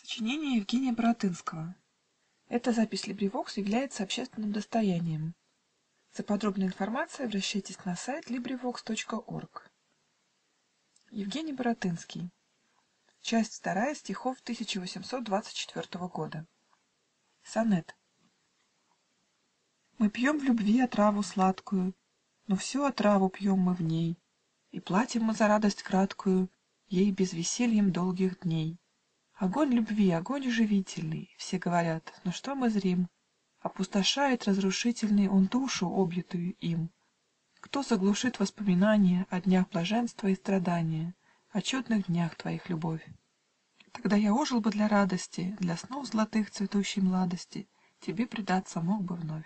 Сочинение Евгения Баратынского. Эта запись LibriVox является общественным достоянием. За подробной информацией обращайтесь на сайт LibriVox.org. Евгений Баратынский. Часть вторая стихов 1824 года. Сонет. Мы пьем в любви отраву сладкую, но всю отраву пьем мы в ней, и платим мы за радость краткую ей без весельем долгих дней. Огонь любви, огонь живительный, все говорят, но что мы зрим? Опустошает разрушительный он душу, объятую им. Кто заглушит воспоминания о днях блаженства и страдания, о чудных днях твоих, любовь? Тогда я ожил бы для радости, для снов золотых цветущей младости, тебе предаться мог бы вновь.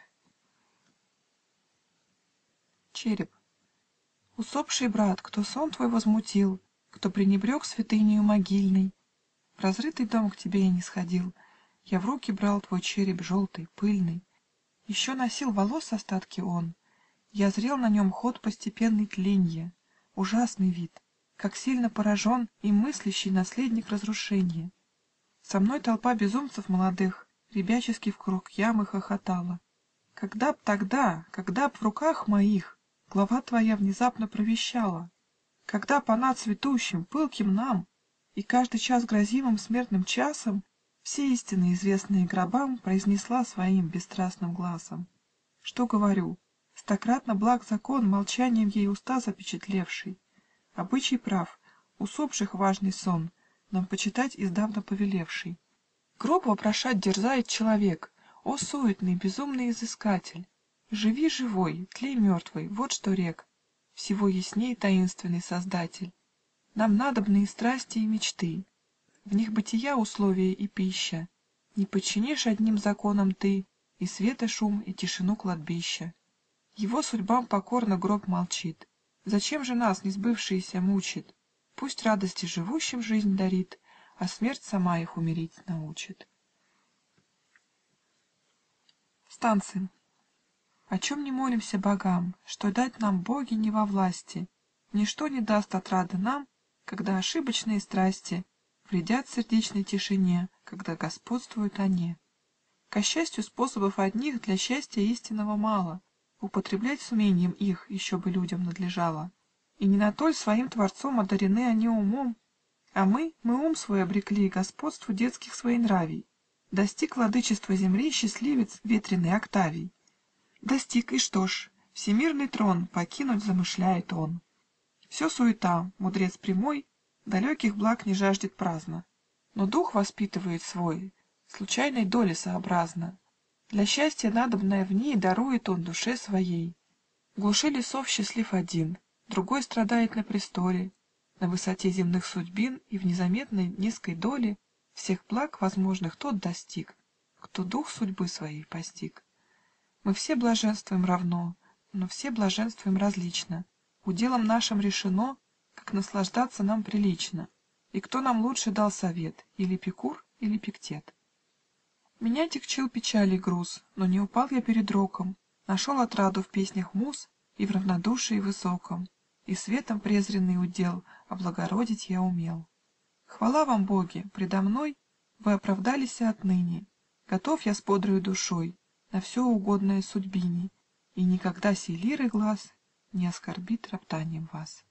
Череп. Усопший брат, кто сон твой возмутил, кто пренебрег святынею могильной, в разрытый дом к тебе я не сходил, я в руки брал твой череп желтый, пыльный. Еще носил волос остатки он, я зрел на нем ход постепенный тленья, ужасный вид, как сильно поражен и мыслящий наследник разрушения. Со мной толпа безумцев молодых ребячески в круг ямы хохотала. Когда б тогда, когда б в руках моих глава твоя внезапно провещала, когда б она цветущим, пылким нам и каждый час грозимым смертным часом все истины, известные гробам, произнесла своим бесстрастным гласом. Что говорю? Стократно благ закон, молчанием ей уста запечатлевший. Обычай прав, усопших важный сон, нам почитать издавна повелевший. Гроб вопрошать дерзает человек, о суетный, безумный изыскатель! Живи живой, тлей мертвый, вот что рек, всего ясней таинственный Создатель. Нам надобны и страсти, и мечты, в них бытия условия и пища. Не подчинишь одним законам ты и света шум, и тишину кладбища. Его судьбам покорно гроб молчит. Зачем же нас несбывшееся мучит? Пусть радости живущим жизнь дарит, а смерть сама их умереть научит. Станцы. О чем не молимся богам, что дать нам боги не во власти, ничто не даст отрады нам, когда ошибочные страсти вредят сердечной тишине, когда господствуют они. Ко счастью, способов одних для счастья истинного мало, употреблять с умением их еще бы людям надлежало. И не на толь своим творцом одарены они умом, а мы ум свой обрекли господству детских своенравий. Достиг владычества земли счастливец ветреный Октавий. Достиг, и что ж, всемирный трон покинуть замышляет он. Все суета, мудрец прямой, далеких благ не жаждет праздно, но дух воспитывает свой, случайной доли сообразно. Для счастья надобное в ней дарует он душе своей. В глуши лесов счастлив один, другой страдает на престоле, на высоте земных судьбин и в незаметной низкой доле всех благ возможных тот достиг, кто дух судьбы своей постиг. Мы все блаженствуем равно, но все блаженствуем различно. Уделом нашим решено, как наслаждаться нам прилично, и кто нам лучше дал совет, или Эпикур, или Пиктет. Меня тягчил печали груз, но не упал я перед роком, нашел отраду в песнях муз и в равнодушии высоком, и светом презренный удел облагородить я умел. Хвала вам, боги, предо мной вы оправдались отныне, готов я с бодрою душой на все угодное судьбине, и никогда сей лиры глас не оскорбит роптанием вас.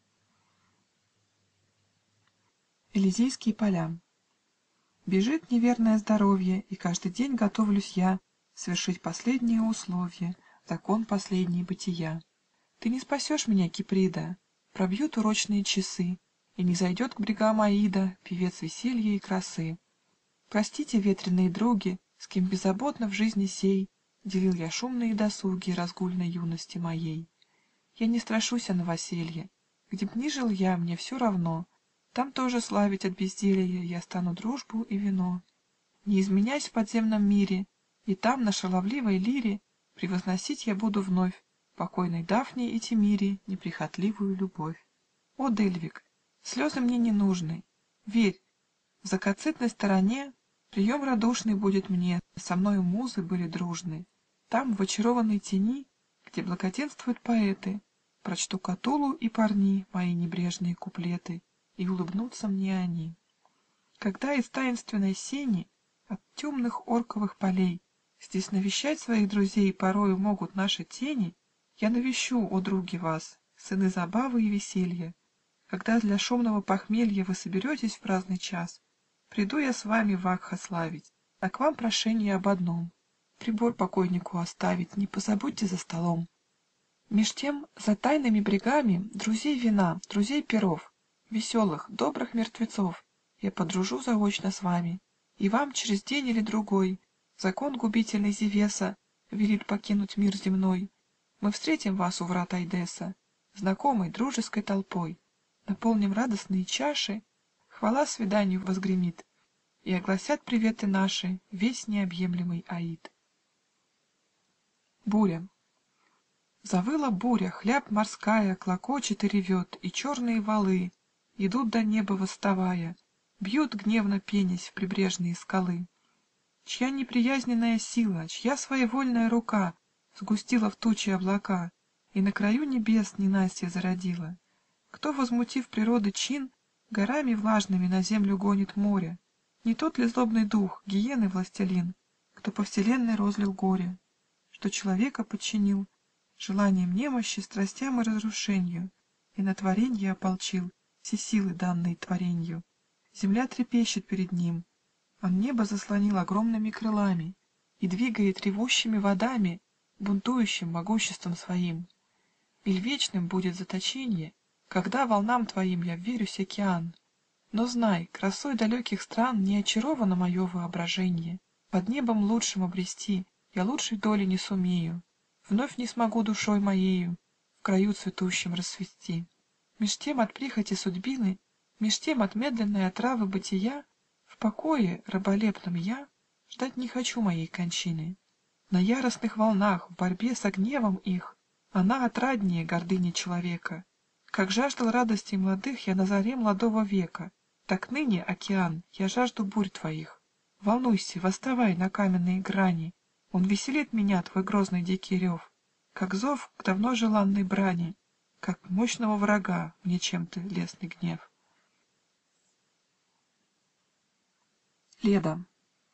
Элизейские поля. Бежит неверное здоровье, и каждый день готовлюсь я свершить последнее условие, закон последний бытия. Ты не спасешь меня, Киприда, пробьют урочные часы, и не зайдет к брегам Аида певец веселья и красы. Простите, ветреные други, с кем беззаботно в жизни сей делил я шумные досуги разгульной юности моей. Я не страшуся новоселья, где б ни жил я, мне все равно. Там тоже славить от безделья я стану дружбу и вино. Не изменясь в подземном мире, и там на шаловливой лире превозносить я буду вновь покойной Дафне и Тимире неприхотливую любовь. О, Дельвик, слезы мне не нужны. Верь, в закоцитной стороне прием радушный будет мне, со мною музы были дружны. Там, в очарованной тени, где благоденствуют поэты, прочту Катулу и Парни мои небрежные куплеты, и улыбнутся мне они. Когда из таинственной сени, от темных орковых полей, здесь навещать своих друзей порою могут наши тени, я навещу, о други, вас, сыны забавы и веселья. Когда для шумного похмелья вы соберетесь в праздный час, приду я с вами вакха славить, а к вам прошение об одном: прибор покойнику оставить не позабудьте за столом. Меж тем за тайными брегами друзей вина, друзей пиров, веселых, добрых мертвецов я подружу заочно с вами, и вам через день или другой закон губительный Зевеса велит покинуть мир земной. Мы встретим вас у врат Айдеса, знакомой дружеской толпой, наполним радостные чаши, хвала свиданию возгремит, и огласят приветы наши весь необъемлемый Аид. Буря. Завыла буря, хляб морская клокочет и ревет, и черные валы идут до неба восставая, бьют, гневно пенясь, в прибрежные скалы. Чья неприязненная сила, чья своевольная рука сгустила в тучи облака и на краю небес ненастье зародила? Кто, возмутив природы чин, горами влажными на землю гонит море? Не тот ли злобный дух, гиены властелин, кто по вселенной розлил горе, что человека подчинил желанием немощи, страстям и разрушенью, и на творенье ополчил все силы, данные творенью? Земля трепещет перед ним, он небо заслонил огромными крылами и двигает ревущими водами, бунтующим могуществом своим. Иль вечным будет заточенье, когда волнам твоим я вверюсь океан? Но знай, красой далеких стран не очаровано мое воображенье. Под небом лучшим обрести я лучшей доли не сумею, вновь не смогу душой моею в краю цветущем расцвести. Меж тем от прихоти судьбины, меж тем от медленной отравы бытия, в покое раболепном я ждать не хочу моей кончины. На яростных волнах, в борьбе с гневом их, она отраднее гордыни человека. Как жаждал радостей младых я на заре младого века, так ныне, океан, я жажду бурь твоих. Волнуйся, восставай на каменные грани, он веселит меня, твой грозный дикий рев, как зов к давно желанной брани, как мощного врага мне чем-то лесный гнев. Леда.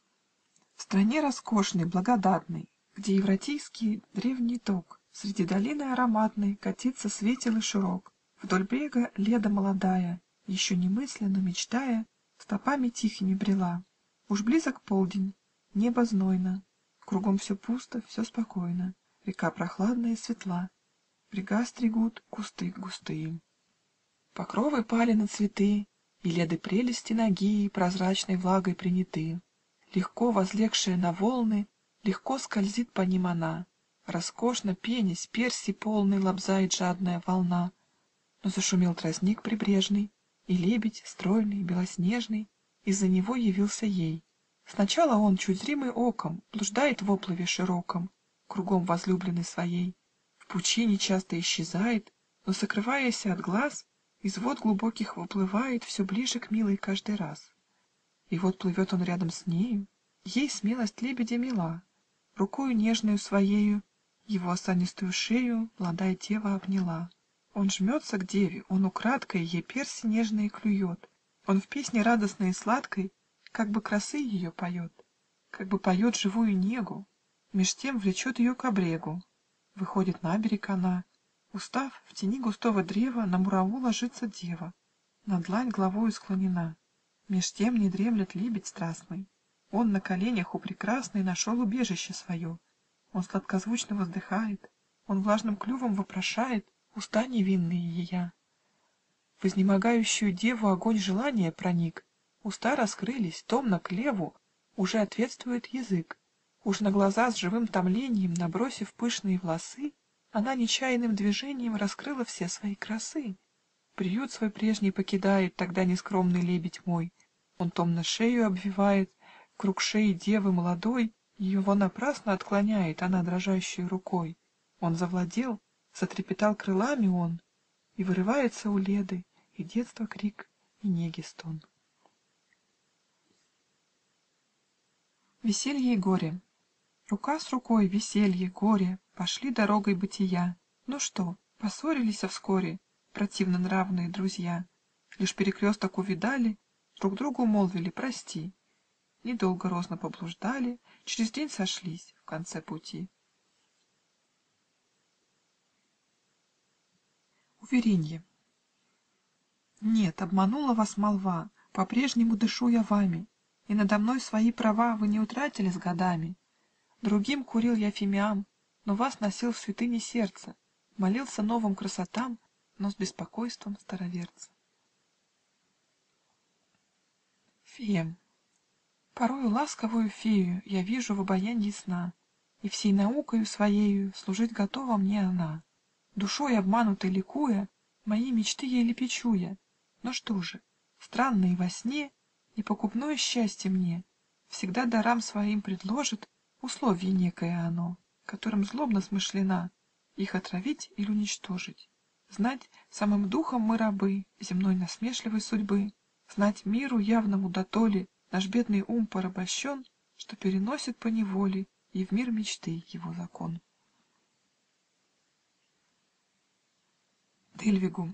В стране роскошной, благодатной, где Евратийский древний ток среди долины ароматной катится светел и широк, вдоль брега Леда молодая, еще немысленно мечтая, стопами тихими брела. Уж близок полдень, небо знойно, кругом все пусто, все спокойно, река прохладная и светла, брега стригут кусты густые. Покровы пали на цветы, и Леды прелести ноги прозрачной влагой приняты. Легко возлегшая на волны, легко скользит по ним она, роскошно пенясь, перси полный лобзает жадная волна. Но зашумел тростник прибрежный, и лебедь, стройный, белоснежный, из-за него явился ей. Сначала он, чуть зримый оком, блуждает в оплыве широком, кругом возлюбленной своей, в пучине часто исчезает, но, сокрываясь от глаз, из вод глубоких выплывает все ближе к милой каждый раз. И вот плывет он рядом с нею, ей смелость лебедя мила, рукою нежную своею его осанистую шею молодая дева обняла. Он жмется к деве, он украдкой ей перси нежные клюет, он в песне радостной и сладкой как бы красы ее поет, как бы поет живую негу, меж тем влечет ее к брегу. Выходит на берег она, устав, в тени густого древа на мураву ложится дева, на длань главою склонена. Меж тем не дремлет лебедь страстный, он на коленях у прекрасной нашел убежище свое. Он сладкозвучно воздыхает, он влажным клювом вопрошает уста невинные ея. В изнемогающую деву огонь желания проник, уста раскрылись, томно к леву уже ответствует язык. Уж на глаза с живым томлением набросив пышные волосы, она нечаянным движением раскрыла все свои красы. Приют свой прежний покидает тогда нескромный лебедь мой. Он томно шею обвивает, круг шеи девы молодой, его напрасно отклоняет она дрожащей рукой. Он завладел, затрепетал крылами он, и вырывается у Леды и детства крик, и неги стон. Веселье и горе. Рука с рукой, веселье, горе пошли дорогой бытия. Ну что, поссорились вскоре противно нравные друзья? Лишь перекресток увидали, Друг другу молвили: прости. Недолго розно поблуждали, через день сошлись в конце пути. Уверенье. Нет, обманула вас молва, по-прежнему дышу я вами, и надо мной свои права вы не утратили с годами. Другим курил я фимиам, но вас носил в святыне сердца, молился новым красотам, но с беспокойством староверца. Фея. Порою ласковую фею я вижу в обаянье сна, и всей наукою своею служить готова мне она. Душой обманутой ликуя, мои мечты ей лепечу я. Но что же, странно и во сне непокупное счастье мне всегда дарам своим предложит условие некое оно, которым злобно смышлена, их отравить или уничтожить. Знать, самым духом мы рабы земной насмешливой судьбы, знать миру явному дотоле наш бедный ум порабощен, что переносит поневоле и в мир мечты его закон. Дельвигу.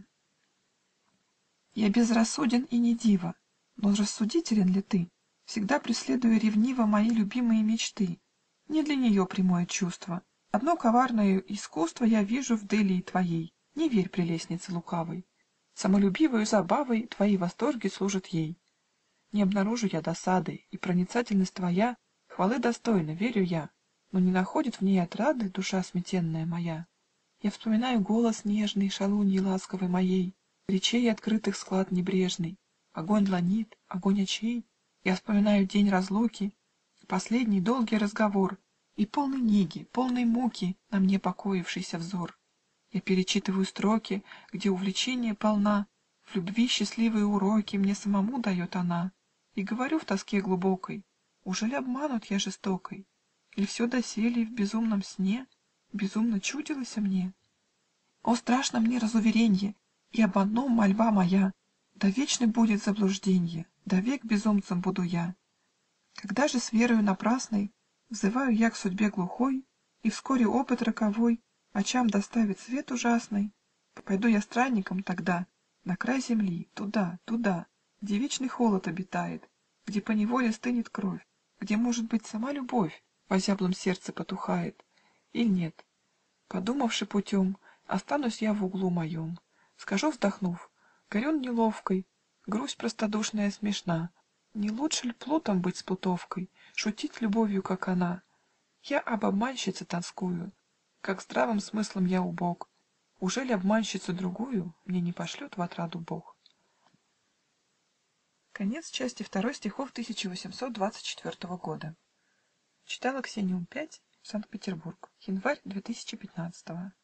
Я безрассуден и не дива, но рассудителен ли ты, всегда преследуя ревниво мои любимые мечты? Не для нее прямое чувство, одно коварное искусство я вижу в Делии твоей. Не верь прелестнице лукавой, самолюбивою забавой твои восторги служат ей. Не обнаружу я досады, и проницательность твоя хвалы достойна, верю я, но не находит в ней отрады душа сметенная моя. Я вспоминаю голос нежный шалуньи ласковой моей, речей открытых склад небрежный, огонь ланит, огонь очей. Я вспоминаю день разлуки, последний долгий разговор и полный неги, полной муки на мне покоившийся взор. Я перечитываю строки, где увлечение полна, в любви счастливые уроки мне самому дает она, и говорю в тоске глубокой: ужели обманут я жестокой? Иль все доселе в безумном сне безумно чудилось мне? О, страшно мне разуверенье, и об одном мольба моя: да вечный будет заблужденье, да век безумцем буду я. Когда же с верою напрасной взываю я к судьбе глухой, и вскоре опыт роковой очам доставит свет ужасный, пойду я странником тогда на край земли, туда, туда, где вечный холод обитает, где поневоле стынет кровь, где, может быть, сама любовь в озяблом сердце потухает. Иль нет, подумавши путем, останусь я в углу моем, скажу, вздохнув: горюн неловкой, грусть простодушная смешна. Не лучше ль плутом быть с плутовкой, шутить любовью, как она? Я об обманщице тоскую, как здравым смыслом я убог. Ужели обманщицу другую мне не пошлет в отраду бог? Конец части второй стихов 1824 года. Читала Ксения Ум-5, Санкт-Петербург, январь 2015.